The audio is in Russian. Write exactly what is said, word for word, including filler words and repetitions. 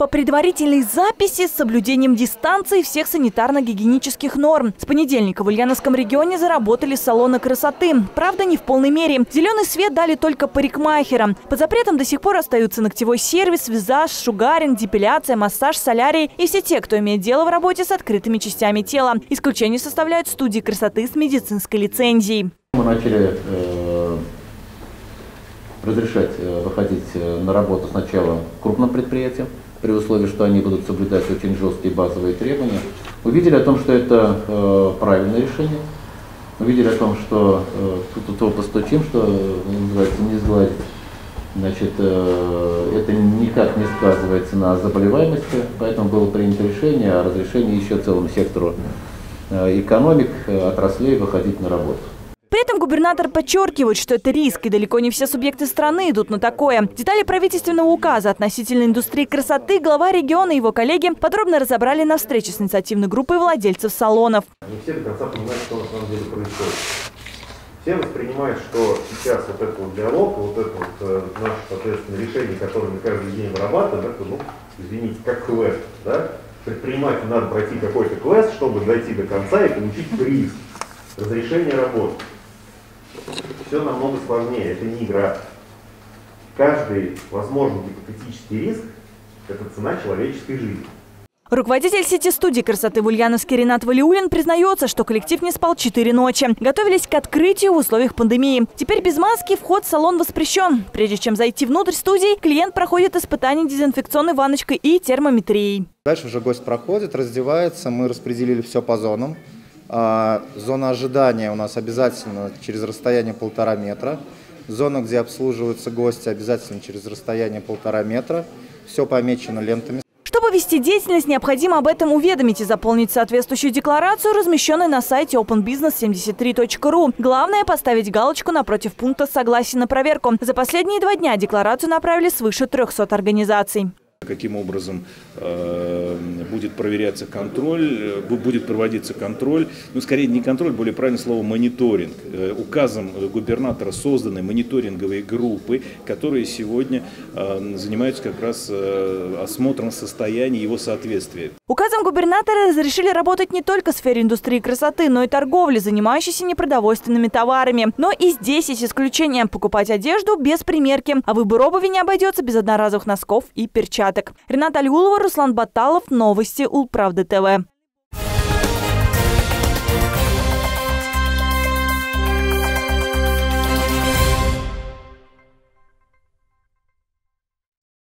По предварительной записи с соблюдением дистанции всех санитарно-гигиенических норм. С понедельника в Ульяновском регионе заработали салоны красоты. Правда, не в полной мере. Зеленый свет дали только парикмахерам. Под запретом до сих пор остаются ногтевой сервис, визаж, шугаринг, депиляция, массаж, солярий и все те, кто имеет дело в работе с открытыми частями тела. Исключение составляют студии красоты с медицинской лицензией. Мы начали э, разрешать э, выходить на работу сначала крупным предприятиям, при условии, что они будут соблюдать очень жесткие базовые требования. Увидели о том, что это э, правильное решение. Увидели о том, что э, тут, тут постучим, что называется, не сгладить. Значит, э, это никак не сказывается на заболеваемости, поэтому было принято решение о разрешении еще целому сектору э, экономик, э, отраслей выходить на работу. При этом губернатор подчеркивает, что это риск, и далеко не все субъекты страны идут на такое. Детали правительственного указа относительно индустрии красоты глава региона и его коллеги подробно разобрали на встрече с инициативной группой владельцев салонов. Не все до конца понимают, что на самом деле происходит. Все воспринимают, что сейчас вот этот вот диалог, вот это вот э, наше, соответственно, решение, которое мы каждый день вырабатываем, это, ну, извините, как квест, да? Предпринимателю надо пройти какой-то квест, чтобы дойти до конца и получить приз, разрешение работы. Все намного сложнее, это не игра. Каждый возможный гипотетический риск – это цена человеческой жизни. Руководитель сети студий красоты в Ульяновске Ринат Валиуллин признается, что коллектив не спал четыре ночи. Готовились к открытию в условиях пандемии. Теперь без маски вход в салон воспрещен. Прежде чем зайти внутрь студии, клиент проходит испытание дезинфекционной ванночкой и термометрией. Дальше уже гость проходит, раздевается, мы распределили все по зонам. Зона ожидания у нас обязательно через расстояние полтора метра. Зона, где обслуживаются гости, обязательно через расстояние полтора метра. Все помечено лентами. Чтобы вести деятельность, необходимо об этом уведомить и заполнить соответствующую декларацию, размещенную на сайте опен бизнес семьдесят три точка ру. Главное – поставить галочку напротив пункта согласия на проверку. За последние два дня декларацию направили свыше трёхсот организаций. Каким образом э, будет проверяться контроль, будет проводиться контроль, ну скорее не контроль, более правильное слово мониторинг. Э, указом губернатора созданы мониторинговые группы, которые сегодня э, занимаются как раз э, осмотром состояния его соответствия. Указом губернатора разрешили работать не только в сфере индустрии красоты, но и торговли, занимающейся непродовольственными товарами. Но и здесь есть исключение – покупать одежду без примерки, а выбор обуви не обойдется без одноразовых носков и перчаток. Рената Алиулова, Руслан Баталов, новости Улправды ТВ.